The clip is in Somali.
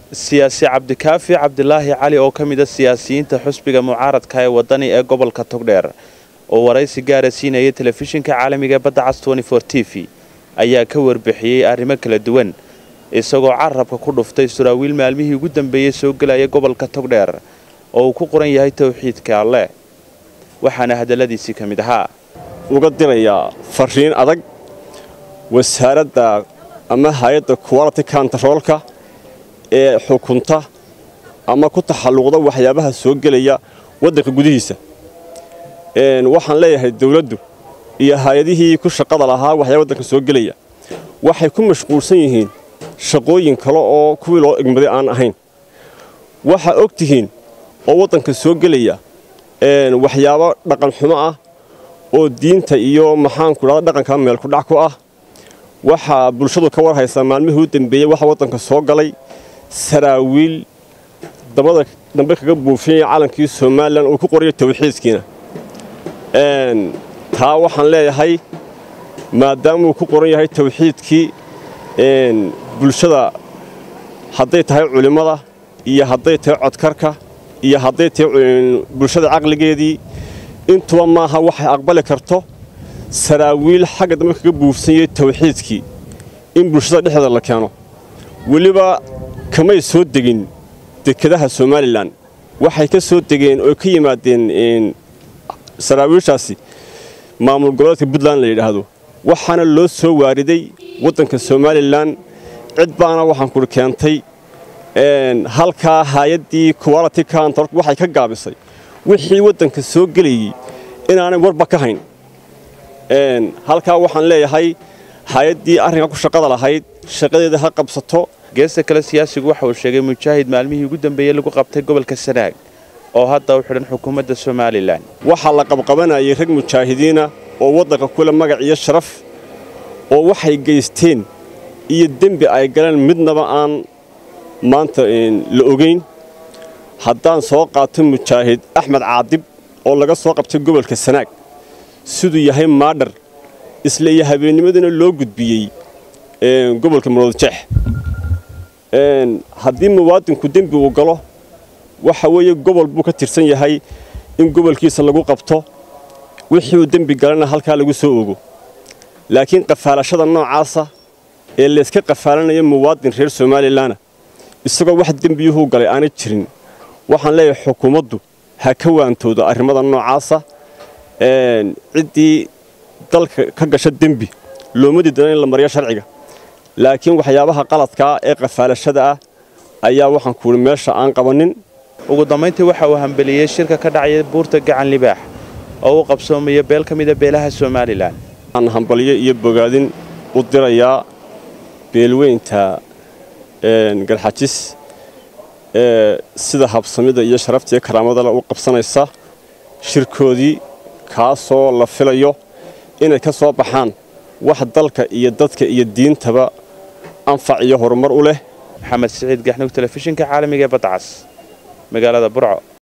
siyaasi Cabdikaafi Cabdilaahi Cali oo kamid ah siyaasiyiinta xusbiga mucaaradka ee wadani ee gobolka Togdheer oo waraysi gaar ah siinayay telefishinka caalamiga Badda Cas 24 TV ayaa ka warbixiyay arrimo kala duwan isagoo carabka ku dhuftay suraawiil maalmihii ugu dambeeyay soo galaya gobolka Togdheer oo uu ku qoran yahay tawxiidka Alle waxaana hadaladiisi kamid ahaa uga diraya fariin adag wasaaradda ama hay'adda quality control-ka ee xukunta ama ku taxalluqda waxyaabaha soo galaya wadanka gudihiisa waxaan leeyahay dawladdu iyo hay'adihii ku shaqada lahaa waxyaabaha wadanka soo galaya waxay ku mashquulsan yihiin shaqooyin kale oo kuwii loo igmaday aan ahayn waxa ogtihiin oo wadanka soo galaya waxyaabo dhaqan xumo ah oo diinta iyo maxaan ku raad dhaqanka meel ku dhac ku ah waxa bulshadu ka warhaysa maalmihii u dambeeyay waxa wadanka soo galay saraawiil dabada dambe kaga buufiyay calankii Soomaaliland oo ku qoray tawxiidkiina taa waxaan leeyahay maadaama uu ku qoran yahay tawxiidkii bulshada hadday tahay culimada iyo hadday tahay codkarka iyo hadday tahay bulshada aqligeedii intuba maaha waxay aqbali karto saraawiil xagga dambe kaga buufsanyay tawxiidkii in bulshada dhexdeeda la keeno waliba kamay soo degin dekedaha Soomaaliland waxay ka soo degeen oo ka yimaadeen saraawiishaasi maamul goboleedka Puntland la yiraahdo waxaana loo soo waariday wadanka Soomaaliland cid baana waxaan ku keentay halka hay'adii quality control waxay ka gaabisay wixii wadanka soo galay inaanay warba ka hayn halka waxaan leeyahay hay'adii arrinka ku shaqada lahayd shaqadeeda ha qabsato geesta kale siyaasigu waxa uu sheegay mujaahid maalmihii ugu dambeeyay lagu qabtay gobolka Sanaag oo hadda u xiran xukuumadda Soomaaliland waxa la qabqabanayay rag mujaahidiina oo wadanka kula magac iyo sharaf oo waxay geysteen iyo dambi ay galeen midnaba aan maanta la ogeyn haddaan soo qaato mujaahid Axmed Caadib oo laga soo qabtay gobolka Sanaag sidoo yahay maadar isla habeennimadana loo gudbiyay gobolka Maroodijeex haddii muwaadinku dambi uu galo waxa weeye gobol buu ka tirsan yahay in gobolkiisa lagu qabto wixii uu dambi galana halka lagu soo ogo laakiin qafaalashada noocaasa ee la iska qafaalanayo muwaadin reer Soomaaliland isagoo wax dambiyuhu galay aan jirin waxaan leeyahay xukuumaddu ha ka waantoodo arrimada noocaasa cidii dalka ka gasha dambi looma diidan in la mariyo sharciga laakiin waxyaabaha qaladka ee qafaalashada ah ayaa waxaan ku meesha aan qabanin ugu dambeyntii waxa uu hambeliyay shirka ka dhacay buurta gacan libaax oo uu qabsoomay beel kamid ah beelaha Soomaaliland aan hambaliyo iyo bogaadin u dirayaa beelweynta galxajis sida habsamida iyo sharafta iyo karaamada la u qabsanaysa shirkoodii kaasoo la filayo inay ka soo baxaan wax dalka iyo dadka iyo diintaba anfac iyo horumar u leh Maxamed Saciid Gaxnug telefishinka caalamiga ee Badda Cas magaalada Burco.